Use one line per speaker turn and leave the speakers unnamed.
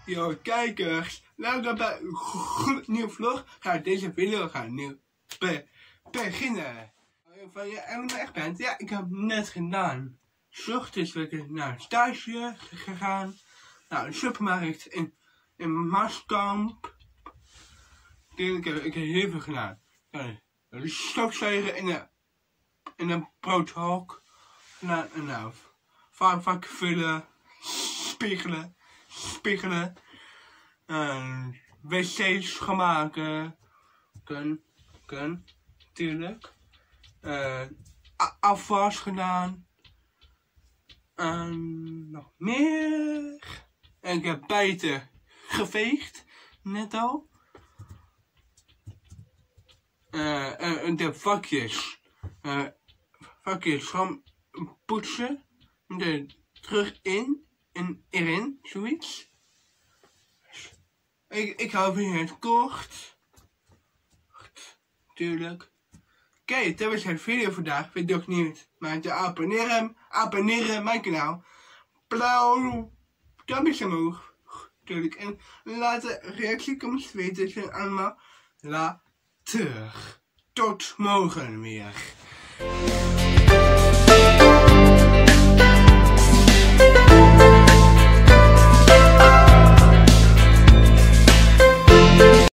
Yo kijkers, welkom bij een nieuwe vlog. Deze video gaat nu beginnen. Van je helemaal echt bent? Ja, ik heb het net gedaan. 's Ochtends ben ik naar een stage gegaan. Nou, de supermarkt in Maaskamp. Ik heb heel veel gedaan. De stofzuigen in een broodhok. En nou, vaak vullen, spiegelen. Wc's schoonmaken. Natuurlijk. Afwas gedaan. Nog meer. En ik heb buiten geveegd. Net al. De vakjes. Gewoon poetsen. Terug erin. Zoiets. Ik hou van het kort. Tuurlijk. Oké, dat was het video vandaag. Vind je het ook niet? Maar te abonneren mijn kanaal. Blauw. Duimpjes omhoog. Tuurlijk. En laat de reactie comments weten. Het zijn allemaal later. Tot morgen weer.